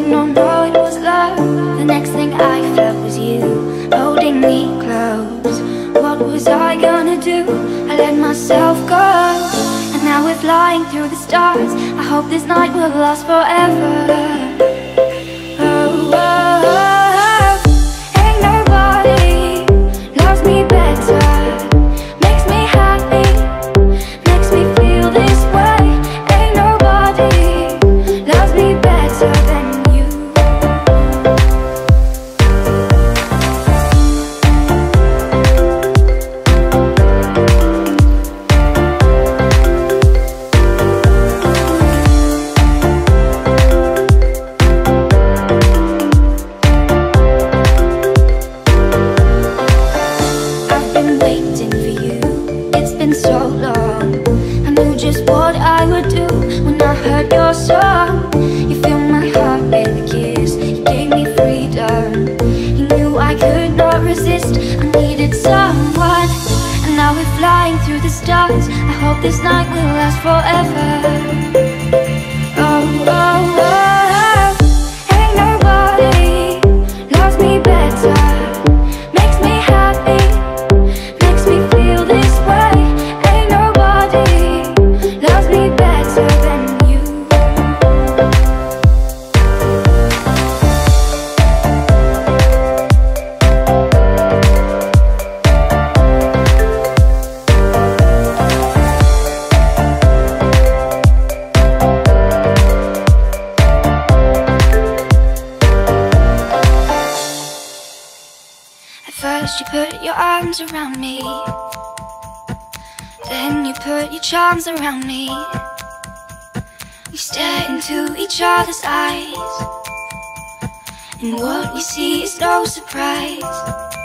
did not know it was love. The next thing I felt was you holding me close. What was I gonna do? I let myself go, and now we're flying through the stars. I hope this night will last forever. Oh, oh, oh. Ain't nobody loves me better, makes me happy, makes me feel this way. Ain't nobody loves me better than you. I've been waiting for you, it's been so long. I knew just what I would do when I heard your song. You filled my heart with a kiss, you gave me freedom. You knew I could not resist, I needed someone. And now we're flying through the stars. I hope this night will last forever. Oh, oh, oh. Ain't nobody loves me better, makes me happy, makes me feel this way. Ain't nobody loves me better than you. At first you put your arms around me, then you put your charms around me. We stare into each other's eyes, and what we see is no surprise.